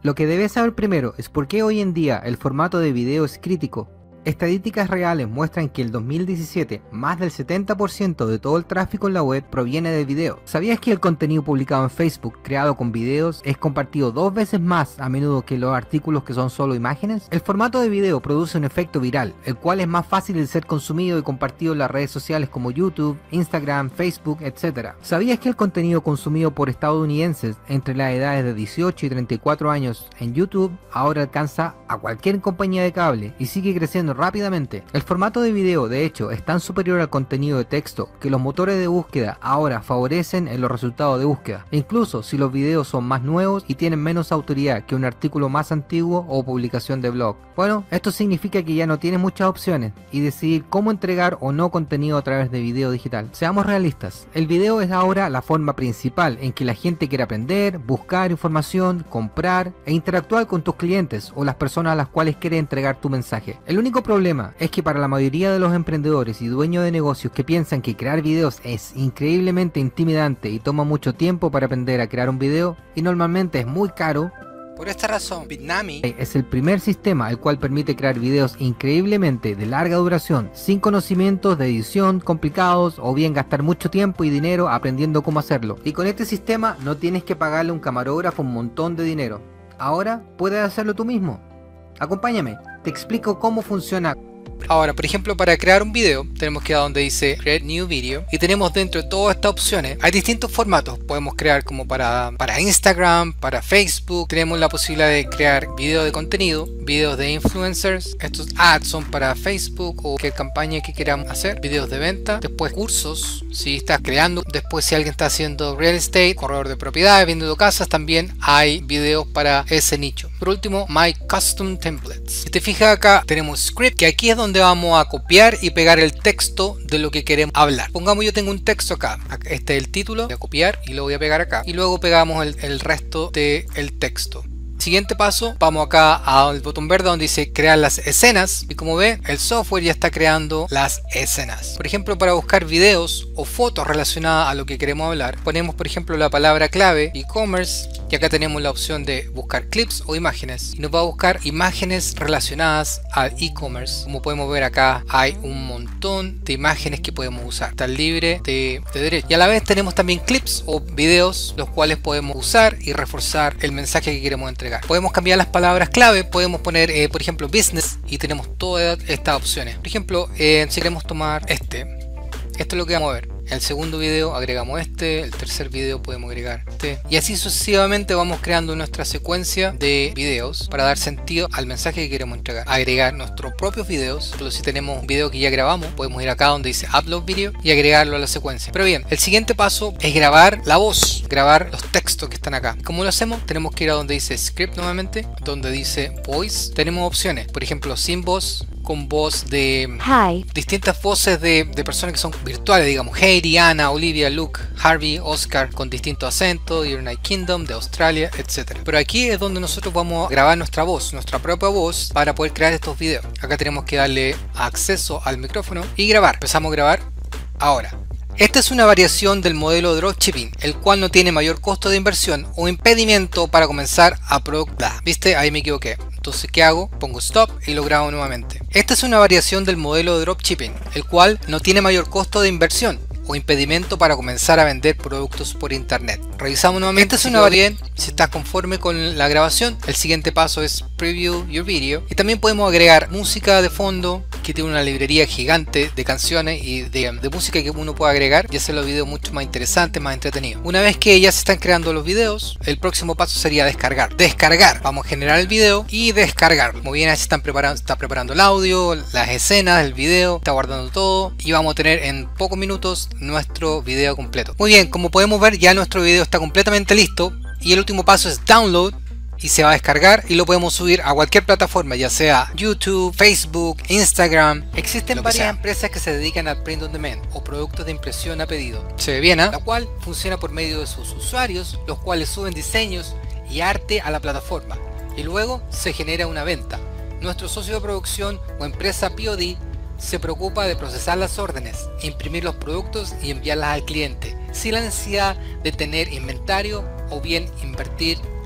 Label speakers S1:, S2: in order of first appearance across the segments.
S1: Lo que debes saber primero es por qué hoy en día el formato de video es crítico. Estadísticas reales muestran que el 2017 más del 70% de todo el tráfico en la web proviene de video. ¿Sabías que el contenido publicado en Facebook creado con videos es compartido 2 veces más a menudo que los artículos que son solo imágenes? El formato de video produce un efecto viral, el cual es más fácil de ser consumido y compartido en las redes sociales como YouTube, Instagram, Facebook, etc. ¿Sabías que el contenido consumido por estadounidenses entre las edades de 18 y 34 años en YouTube ahora alcanza a cualquier compañía de cable y sigue creciendo rápidamente? El formato de video, de hecho, es tan superior al contenido de texto que los motores de búsqueda ahora favorecen en los resultados de búsqueda, incluso si los videos son más nuevos y tienen menos autoridad que un artículo más antiguo o publicación de blog. Bueno, esto significa que ya no tienes muchas opciones y decidir cómo entregar o no contenido a través de video digital. Seamos realistas, el video es ahora la forma principal en que la gente quiere aprender, buscar información, comprar e interactuar con tus clientes o las personas a las cuales quieres entregar tu mensaje. El único problema es que para la mayoría de los emprendedores y dueños de negocios que piensan que crear videos es increíblemente intimidante y toma mucho tiempo para aprender a crear un video y normalmente es muy caro,
S2: por esta razón, Bitnami
S1: es el primer sistema el cual permite crear videos increíblemente de larga duración, sin conocimientos de edición complicados o bien gastar mucho tiempo y dinero aprendiendo cómo hacerlo. Y con este sistema no tienes que pagarle a un camarógrafo un montón de dinero. Ahora puedes hacerlo tú mismo. Acompáñame, te explico cómo funciona.
S2: Ahora, por ejemplo, para crear un video tenemos que ir a donde dice Create New Video y tenemos dentro de todas estas opciones, hay distintos formatos. Podemos crear como para Instagram, para Facebook. Tenemos la posibilidad de crear videos de contenido, videos de influencers. Estos ads son para Facebook o cualquier campaña que queramos hacer, videos de venta, después cursos, si estás creando, después si alguien está haciendo real estate, corredor de propiedades, vendiendo casas, también hay videos para ese nicho. Por último, My Custom Templates. Si te fijas acá tenemos Script, que aquí es donde vamos a copiar y pegar el texto de lo que queremos hablar. Pongamos, yo tengo un texto acá, este es el título, voy a copiar y lo voy a pegar acá y luego pegamos el resto del texto. Siguiente paso, vamos acá al botón verde donde dice crear las escenas y como ve el software ya está creando las escenas. Por ejemplo, para buscar videos o fotos relacionadas a lo que queremos hablar, ponemos por ejemplo la palabra clave e-commerce y acá tenemos la opción de buscar clips o imágenes y nos va a buscar imágenes relacionadas al e-commerce. Como podemos ver acá hay un montón de imágenes que podemos usar, está libre de derecho, y a la vez tenemos también clips o videos los cuales podemos usar y reforzar el mensaje que queremos entregar. Podemos cambiar las palabras clave, podemos poner por ejemplo business y tenemos todas estas opciones. Por ejemplo, si queremos tomar esto es lo que vamos a ver. El segundo video agregamos el tercer video podemos agregar y así sucesivamente vamos creando nuestra secuencia de videos para dar sentido al mensaje que queremos entregar. Agregar nuestros propios videos, incluso si tenemos un video que ya grabamos, podemos ir acá donde dice Upload Video y agregarlo a la secuencia. Pero bien, el siguiente paso es grabar la voz, grabar los textos que están acá. ¿Cómo lo hacemos? Tenemos que ir a donde dice Script nuevamente, donde dice Voice. Tenemos opciones, por ejemplo, sin voz, con voz de distintas voces de personas que son virtuales, digamos Heidi, Anna, Olivia, Luke, Harvey, Oscar, con distintos acentos, United Kingdom, de Australia, etc. Pero aquí es donde nosotros vamos a grabar nuestra voz, nuestra propia voz, para poder crear estos videos. Acá tenemos que darle acceso al micrófono y grabar. Empezamos a grabar ahora. Esta es una variación del modelo de dropshipping, el cual no tiene mayor costo de inversión o impedimento para comenzar a producir. ¿Viste? Ahí me equivoqué. Entonces, ¿qué hago? Pongo stop y lo grabo nuevamente. Esta es una variación del modelo de dropshipping, el cual no tiene mayor costo de inversión o impedimento para comenzar a vender productos por internet. Revisamos nuevamente. Esta es una variante. Si estás conforme con la grabación, el siguiente paso es Preview Your Video. Y también podemos agregar música de fondo, que tiene una librería gigante de canciones y de música que uno puede agregar y hacer los videos mucho más interesantes, más entretenidos. Una vez que ya se están creando los videos, el próximo paso sería descargar. Vamos a generar el video y descargar. Como bien, ahí se está preparando el audio, las escenas, el video, está guardando todo y vamos a tener en pocos minutos nuestro video completo. Muy bien, como podemos ver ya nuestro video está completamente listo y el último paso es download y se va a descargar y lo podemos subir a cualquier plataforma, ya sea YouTube, Facebook, Instagram. Existen varias empresas que se dedican al print on demand o productos de impresión a pedido. Se ve bien, la cual funciona por medio de sus usuarios, los cuales suben diseños y arte a la plataforma y luego se genera una venta. Nuestro socio de producción o empresa POD se preocupa de procesar las órdenes, imprimir los productos y enviarlas al cliente, sin la necesidad de tener inventario o bien invertir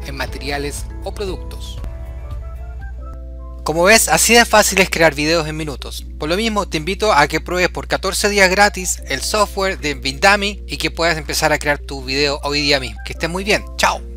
S2: en materiales o productos. Como ves, así de fácil es crear videos en minutos. Por lo mismo, te invito a que pruebes por 14 días gratis el software de Bindummy y que puedas empezar a crear tu video hoy día mismo. Que estés muy bien. ¡Chao!